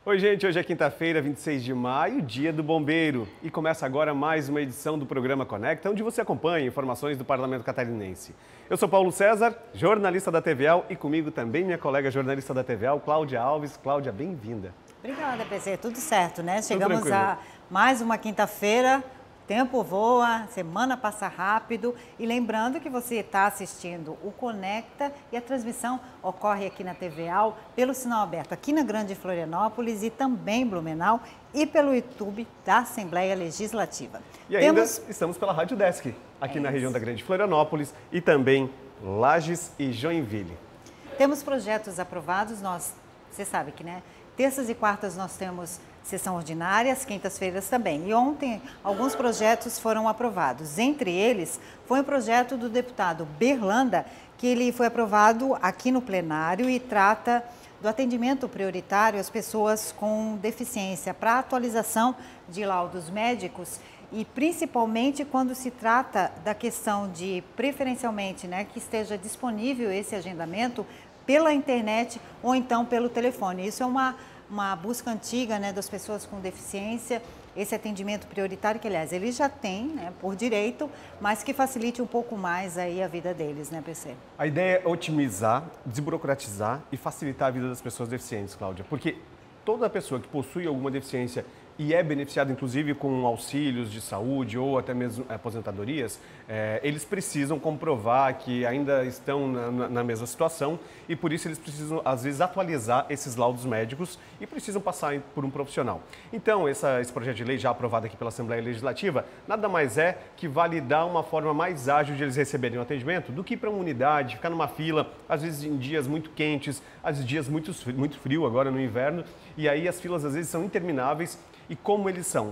Oi, gente, hoje é quinta-feira, 26 de maio, dia do bombeiro. E começa agora mais uma edição do programa Conecta, onde você acompanha informações do Parlamento Catarinense. Eu sou Paulo César, jornalista da TVAL, e comigo também minha colega jornalista da TVAL, Cláudia Alves. Cláudia, bem-vinda. Obrigada, PC. Tudo certo, né? Tudo Chegamos tranquilo. a mais uma quinta-feira. Tempo voa, semana passa rápido e lembrando que você está assistindo o Conecta e a transmissão ocorre aqui na TVAL pelo sinal aberto aqui na Grande Florianópolis e também Blumenau e pelo YouTube da Assembleia Legislativa. E ainda estamos pela Rádio Desk, aqui na região da Grande Florianópolis e também Lages e Joinville. Temos projetos aprovados, você sabe que, né? Terças e quartas nós temos sessão ordinária, às quintas-feiras também. E ontem alguns projetos foram aprovados. Entre eles foi o projeto do deputado Berlanda, que ele foi aprovado aqui no plenário e trata do atendimento prioritário às pessoas com deficiência para atualização de laudos médicos e principalmente quando se trata da questão de, preferencialmente, né, que esteja disponível esse agendamento pela internet ou então pelo telefone. Isso é uma busca antiga, né, das pessoas com deficiência, esse atendimento prioritário que, aliás, eles já têm, né, por direito, mas que facilite um pouco mais aí a vida deles, né, PC? A ideia é otimizar, desburocratizar e facilitar a vida das pessoas deficientes, Cláudia, porque toda pessoa que possui alguma deficiência e é beneficiada, inclusive, com auxílios de saúde ou até mesmo aposentadorias, eles precisam comprovar que ainda estão na mesma situação e, por isso, eles precisam, às vezes, atualizar esses laudos médicos e precisam passar por um profissional. Então, esse projeto de lei já aprovado aqui pela Assembleia Legislativa, nada mais é que validar uma forma mais ágil de eles receberem o atendimento do que ir para uma unidade, ficar numa fila, às vezes em dias muito quentes, às vezes dias muito frio agora no inverno, e aí as filas, às vezes, são intermináveis. E como eles são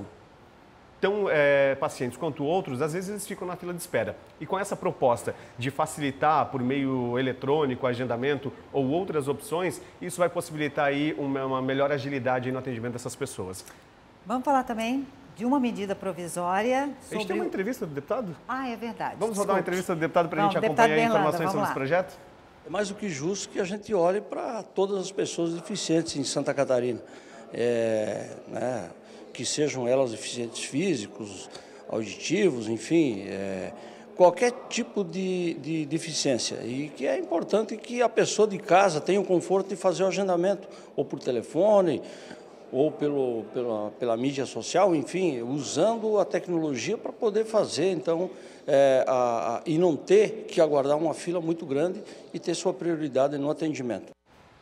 tão pacientes quanto outros, às vezes eles ficam na fila de espera. E com essa proposta de facilitar por meio eletrônico, agendamento ou outras opções, isso vai possibilitar aí uma melhor agilidade no atendimento dessas pessoas. Vamos falar também de uma medida provisória sobre... A gente tem uma entrevista do deputado? Ah, é verdade. Vamos rodar uma entrevista do deputado para a gente acompanhar informações sobre esse projeto? É mais do que justo que a gente olhe para todas as pessoas deficientes em Santa Catarina. Que sejam elas deficientes físicos, auditivos, enfim, qualquer tipo de deficiência. E que é importante que a pessoa de casa tenha o conforto de fazer o agendamento, ou por telefone, ou pela mídia social, enfim, usando a tecnologia para poder fazer, então, e não ter que aguardar uma fila muito grande e ter sua prioridade no atendimento.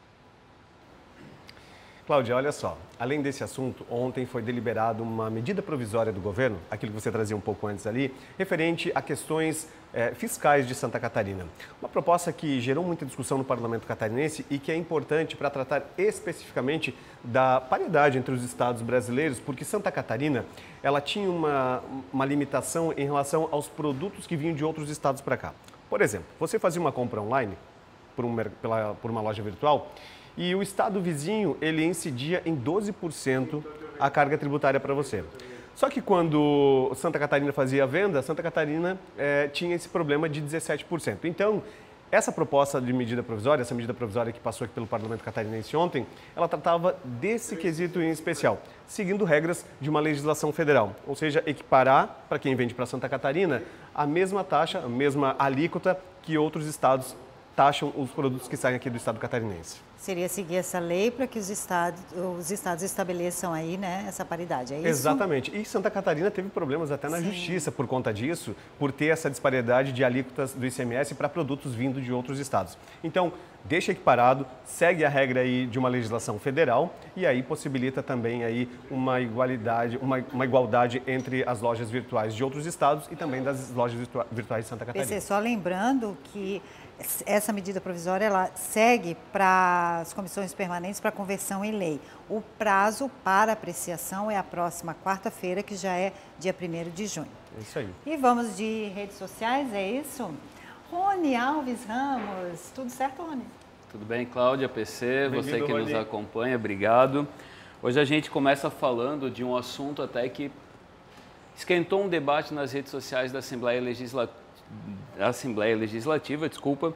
Cláudia, olha só, além desse assunto, ontem foi deliberado uma medida provisória do governo, aquilo que você trazia um pouco antes ali, referente a questões fiscais de Santa Catarina. Uma proposta que gerou muita discussão no Parlamento catarinense e que é importante para tratar especificamente da paridade entre os estados brasileiros, porque Santa Catarina ela tinha uma limitação em relação aos produtos que vinham de outros estados para cá. Por exemplo, você fazia uma compra online por uma loja virtual, e o estado vizinho, ele incidia em 12% a carga tributária para você. Só que quando Santa Catarina fazia a venda, Santa Catarina tinha esse problema de 17%. Então, essa proposta de medida provisória, essa medida provisória que passou aqui pelo Parlamento Catarinense ontem, ela tratava desse quesito em especial, seguindo regras de uma legislação federal. Ou seja, equiparar, para quem vende para Santa Catarina, a mesma taxa, a mesma alíquota que outros estados taxam os produtos que saem aqui do estado catarinense. Seria seguir essa lei para que os estados estabeleçam aí, né, essa paridade, é isso? Exatamente. E Santa Catarina teve problemas até na justiça por conta disso, por ter essa disparidade de alíquotas do ICMS para produtos vindos de outros estados. Então, deixa equiparado, segue a regra aí de uma legislação federal e aí possibilita também aí uma igualdade entre as lojas virtuais de outros estados e também das lojas virtuais de Santa Catarina. PC, só lembrando que essa medida provisória ela segue para as comissões permanentes para conversão em lei. O prazo para apreciação é a próxima quarta-feira, que já é dia 1º de junho. É isso aí. E vamos de redes sociais, é isso? Rony Alves Ramos, tudo certo, Rony? Tudo bem, Cláudia, PC, você que Rony. nos acompanha, obrigado. Hoje a gente começa falando de um assunto até que esquentou um debate nas redes sociais da Assembleia Legislativa,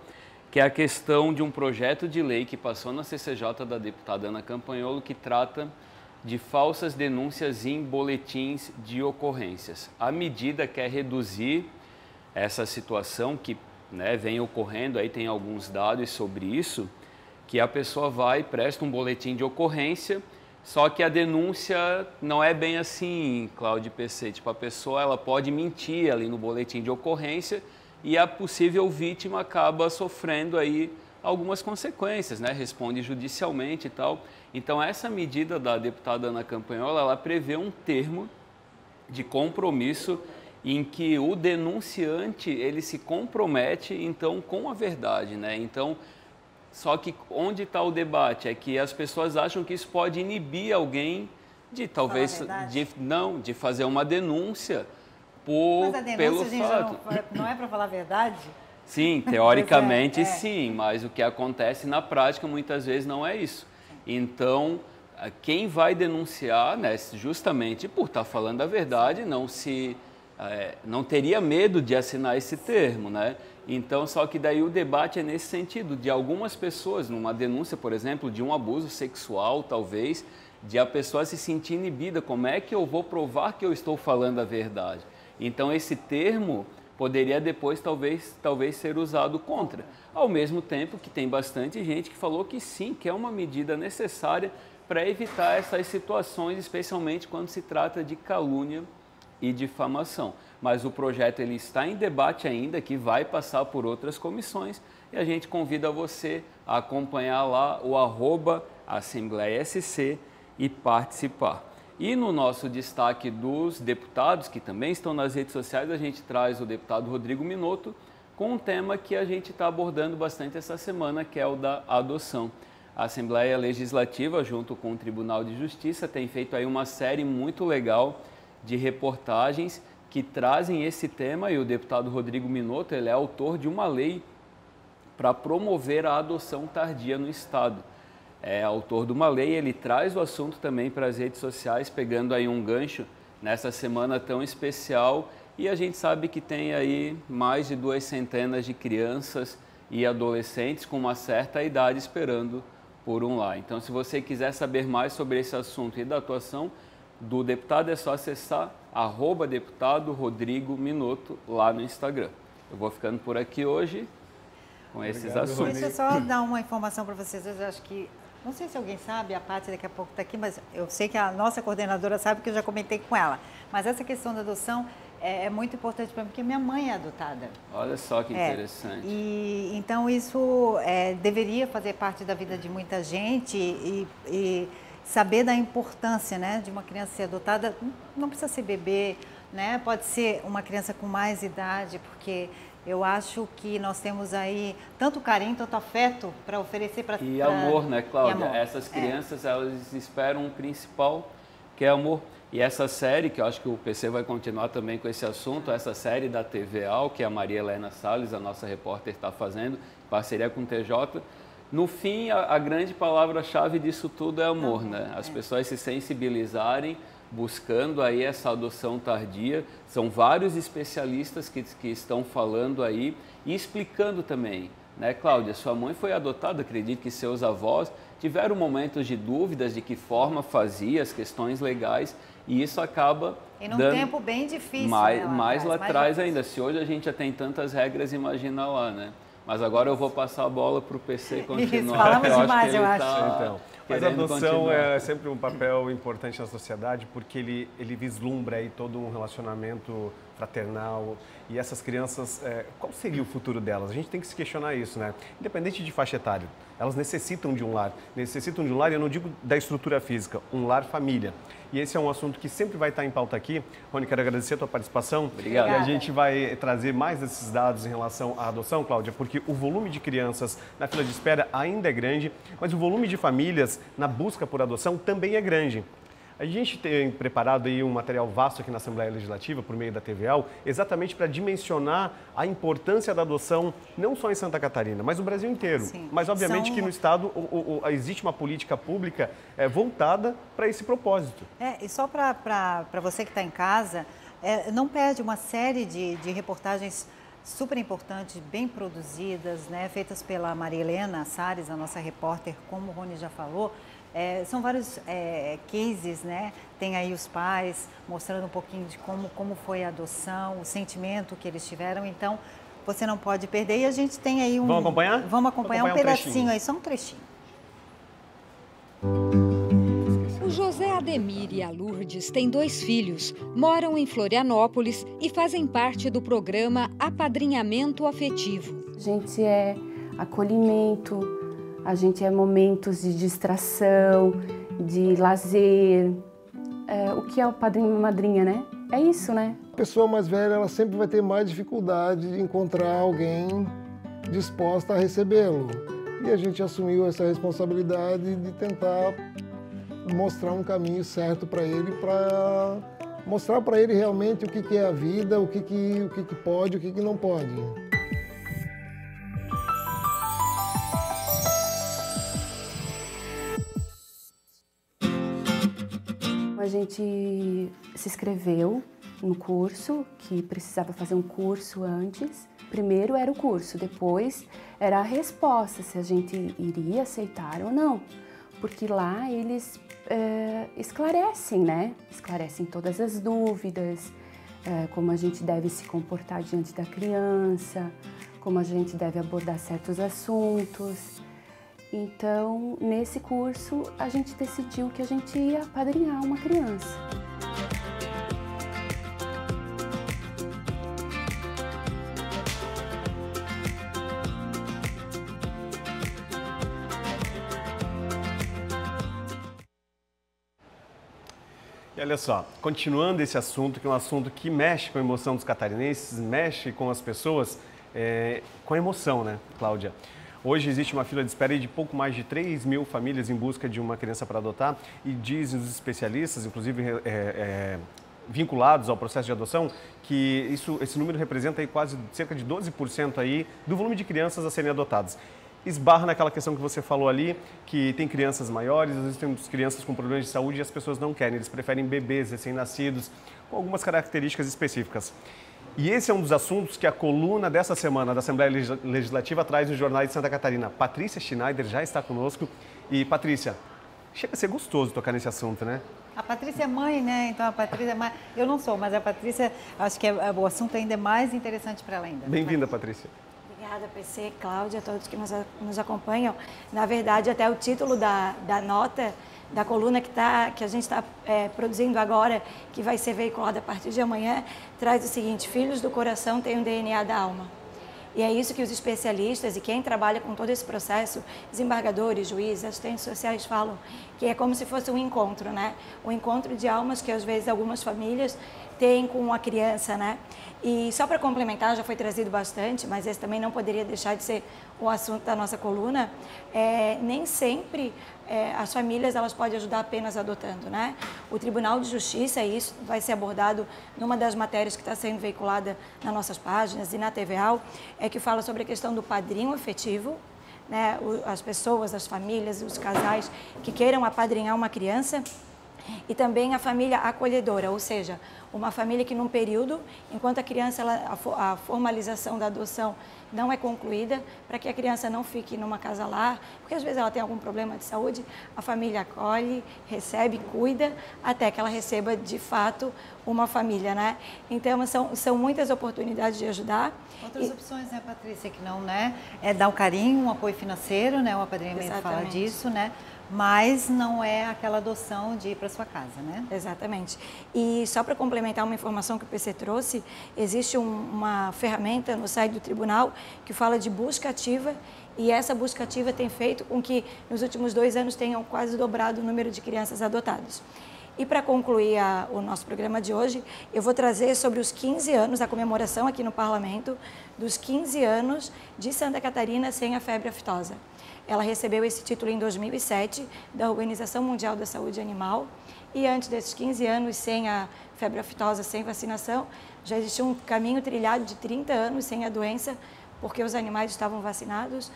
que é a questão de um projeto de lei que passou na CCJ da deputada Ana Campanholo, que trata de falsas denúncias em boletins de ocorrências. A medida quer reduzir essa situação que, né, vem ocorrendo, aí tem alguns dados sobre isso, que a pessoa vai e presta um boletim de ocorrência, só que a denúncia não é bem assim, Cláudio PC. Tipo, a pessoa ela pode mentir ali no boletim de ocorrência e a possível vítima acaba sofrendo aí algumas consequências, né? Responde judicialmente e tal. Então, essa medida da deputada Ana Campanholo, ela prevê um termo de compromisso em que o denunciante ele se compromete então com a verdade, né? Então, só que onde está o debate é que as pessoas acham que isso pode inibir alguém de talvez de fazer uma denúncia Mas a denúncia, pelo gente, fato. não é para falar a verdade? Sim, teoricamente sim, mas o que acontece na prática muitas vezes não é isso. Então, quem vai denunciar, né, justamente por estar falando a verdade, não teria medo de assinar esse termo, né? Então, só que daí o debate é nesse sentido, de algumas pessoas, numa denúncia, por exemplo, de um abuso sexual, talvez, de a pessoa se sentir inibida, como é que eu vou provar que eu estou falando a verdade? Então, esse termo poderia depois, talvez ser usado contra. Ao mesmo tempo que tem bastante gente que falou que sim, que é uma medida necessária para evitar essas situações, especialmente quando se trata de calúnia e difamação. Mas o projeto ele está em debate ainda, que vai passar por outras comissões, e a gente convida você a acompanhar lá o @AssembleiaSC e participar. E no nosso destaque dos deputados, que também estão nas redes sociais, a gente traz o deputado Rodrigo Minotto com um tema que a gente está abordando bastante essa semana, que é o da adoção. A Assembleia Legislativa, junto com o Tribunal de Justiça, tem feito aí uma série muito legal de reportagens que trazem esse tema, e o deputado Rodrigo Minotto ele é autor de uma lei para promover a adoção tardia no Estado. É autor de uma lei, ele traz o assunto também para as redes sociais, pegando aí um gancho nessa semana tão especial, e a gente sabe que tem aí mais de 200 de crianças e adolescentes com uma certa idade esperando por um lar. Então, se você quiser saber mais sobre esse assunto e da atuação do deputado, é só acessar @deputado Rodrigo Minotto lá no Instagram. Eu vou ficando por aqui hoje com esses assuntos. Deixa eu só dar uma informação para vocês. Eu acho que, não sei se alguém sabe, a Paty daqui a pouco está aqui, mas eu sei que a nossa coordenadora sabe, porque eu já comentei com ela. Mas essa questão da adoção é muito importante para mim, porque minha mãe é adotada. Olha só que interessante. E então isso deveria fazer parte da vida de muita gente e saber da importância, né, de uma criança ser adotada. Não precisa ser bebê, né? Pode ser uma criança com mais idade, porque eu acho que nós temos aí tanto carinho, tanto afeto para oferecer para... E amor, né, Cláudia? Essas crianças, elas esperam um principal, que é amor. E essa série, que eu acho que o PC vai continuar também com esse assunto, essa série da TVAL, que a Maria Helena Salles, a nossa repórter, está fazendo, em parceria com o TJ, no fim, a grande palavra-chave disso tudo é amor, né? As pessoas se sensibilizarem, buscando aí essa adoção tardia. São vários especialistas que estão falando aí e explicando também, né, Cláudia? Sua mãe foi adotada, acredito que seus avós tiveram momentos de dúvidas de que forma fazia, as questões legais, e isso acaba e num tempo bem difícil, mais lá atrás ainda. Se hoje a gente já tem tantas regras, imagina lá, né? Mas agora eu vou passar a bola para o PC continuar. Falamos demais, eu acho. Então, mas a adoção é sempre um papel importante na sociedade, porque ele vislumbra aí todo um relacionamento fraternal. E essas crianças, qual seria o futuro delas? A gente tem que se questionar isso, né? Independente de faixa etária, elas necessitam de um lar. Necessitam de um lar, e eu não digo da estrutura física, um lar família. E esse é um assunto que sempre vai estar em pauta aqui. Rony, quero agradecer a tua participação. Obrigado. E a gente vai trazer mais desses dados em relação à adoção, Cláudia, porque o volume de crianças na fila de espera ainda é grande, mas o volume de famílias na busca por adoção também é grande. A gente tem preparado aí um material vasto aqui na Assembleia Legislativa, por meio da TVAL, exatamente para dimensionar a importância da adoção, não só em Santa Catarina, mas no Brasil inteiro. Sim. Mas, obviamente, que no Estado existe uma política pública voltada para esse propósito. E só para você que está em casa, não perde uma série de reportagens super importantes, bem produzidas, né? Feitas pela Maria Helena Salles, a nossa repórter, como o Rony já falou. São vários cases, né? Tem aí os pais mostrando um pouquinho de como foi a adoção, o sentimento que eles tiveram. Então, você não pode perder. E a gente tem aí Vamos acompanhar? Vamos acompanhar um pedacinho aí, só um trechinho. O José Ademir e a Lourdes têm 2 filhos, moram em Florianópolis e fazem parte do programa Apadrinhamento Afetivo. A gente é acolhimento, a gente é momentos de distração, de lazer. O que é o padrinho e madrinha, né? É isso, né? A pessoa mais velha, ela sempre vai ter mais dificuldade de encontrar alguém disposta a recebê-lo. E a gente assumiu essa responsabilidade de tentar mostrar um caminho certo para ele, para mostrar para ele realmente o que é a vida, o que pode, o que não pode. A gente se inscreveu no curso, que precisava fazer um curso antes. Primeiro era o curso, depois era a resposta, se a gente iria aceitar ou não. Porque lá eles esclarecem, né? Esclarecem todas as dúvidas, como a gente deve se comportar diante da criança, como a gente deve abordar certos assuntos. Então, nesse curso, a gente decidiu que a gente ia apadrinhar uma criança. E olha só, continuando esse assunto, que é um assunto que mexe com a emoção dos catarinenses, mexe com as pessoas, com a emoção, né, Cláudia? Hoje existe uma fila de espera de pouco mais de 3 mil famílias em busca de uma criança para adotar e dizem os especialistas, inclusive vinculados ao processo de adoção, que esse número representa aí quase cerca de 12% aí do volume de crianças a serem adotadas. Esbarra naquela questão que você falou ali, que tem crianças maiores, às vezes tem crianças com problemas de saúde e as pessoas não querem, eles preferem bebês recém-nascidos, com algumas características específicas. E esse é um dos assuntos que a coluna dessa semana da Assembleia Legislativa traz nos jornais de Santa Catarina. Patrícia Schneider já está conosco. E, Patrícia, chega a ser gostoso tocar nesse assunto, né? A Patrícia é mãe, né? Então a Patrícia é mãe. Eu não sou, mas a Patrícia, acho que o assunto ainda é mais interessante para ela ainda. Bem-vinda, Patrícia. Obrigada, PC, Cláudia, a todos que nos acompanham. Na verdade, até o título da nota, da coluna que a gente está produzindo agora, que vai ser veiculada a partir de amanhã, traz o seguinte: filhos do coração têm o DNA da alma. E é isso que os especialistas e quem trabalha com todo esse processo, desembargadores, juízes, assistentes sociais falam, que é como se fosse um encontro, né? Um encontro de almas que às vezes algumas famílias têm com a criança, né? E só para complementar, já foi trazido bastante, mas esse também não poderia deixar de ser o assunto da nossa coluna. Nem sempre as famílias elas podem ajudar apenas adotando, né? O Tribunal de Justiça, e isso vai ser abordado numa das matérias que está sendo veiculada nas nossas páginas e na TVAL, que fala sobre a questão do padrinho afetivo, né? As pessoas, as famílias, os casais que queiram apadrinhar uma criança, e também a família acolhedora, ou seja, uma família que num período, enquanto a criança, a formalização da adoção não é concluída, para que a criança não fique numa casa-lar, porque às vezes ela tem algum problema de saúde, a família acolhe, recebe, cuida, até que ela receba de fato uma família, né? Então são muitas oportunidades de ajudar. Outras opções, né, Patrícia, que não, né? É dar um carinho, um apoio financeiro, né? O apadrinhamento fala disso, né? Mas não é aquela adoção de ir para sua casa, né? Exatamente. E só para complementar uma informação que o PC trouxe, existe uma ferramenta no site do tribunal que fala de busca ativa, e essa busca ativa tem feito com que nos últimos 2 anos tenham quase dobrado o número de crianças adotadas. E para concluir o nosso programa de hoje, eu vou trazer sobre os 15 anos, a comemoração aqui no Parlamento, dos 15 anos de Santa Catarina sem a febre aftosa. Ela recebeu esse título em 2007 da Organização Mundial da Saúde Animal, e antes desses 15 anos sem a febre aftosa, sem vacinação, já existia um caminho trilhado de 30 anos sem a doença, porque os animais estavam vacinados.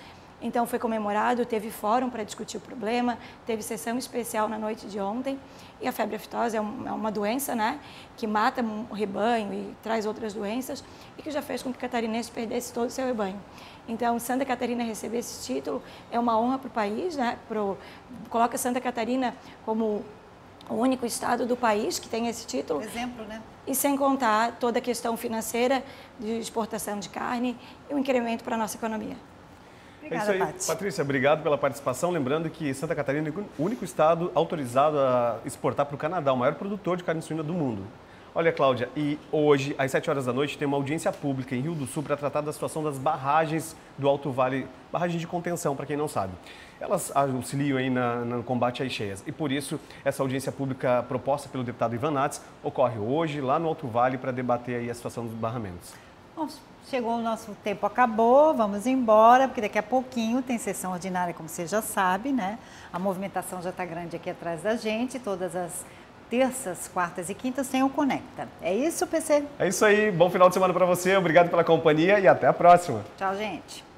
Então foi comemorado, teve fórum para discutir o problema, teve sessão especial na noite de ontem. E a febre aftosa é uma doença, né, que mata o rebanho e traz outras doenças e que já fez com que o catarinense perdesse todo o seu rebanho. Então, Santa Catarina receber esse título é uma honra para o país, né, coloca Santa Catarina como o único estado do país que tem esse título. Exemplo, né? E sem contar toda a questão financeira de exportação de carne e o incremento para a nossa economia. Obrigada, é isso aí, Paty. Patrícia, obrigado pela participação. Lembrando que Santa Catarina é o único estado autorizado a exportar para o Canadá, o maior produtor de carne suína do mundo. Olha, Cláudia, e hoje, às 7 horas da noite, tem uma audiência pública em Rio do Sul para tratar da situação das barragens do Alto Vale, barragens de contenção, para quem não sabe. Elas auxiliam aí no combate às cheias e, por isso, essa audiência pública proposta pelo deputado Ivan Nats ocorre hoje lá no Alto Vale para debater aí a situação dos barramentos. Bom, chegou o nosso tempo, acabou, vamos embora, porque daqui a pouquinho tem sessão ordinária, como você já sabe, né? A movimentação já está grande aqui atrás da gente, todas as terças, quartas e quintas tem o Conecta. É isso, PC? É isso aí, bom final de semana para você, obrigado pela companhia e até a próxima. Tchau, gente.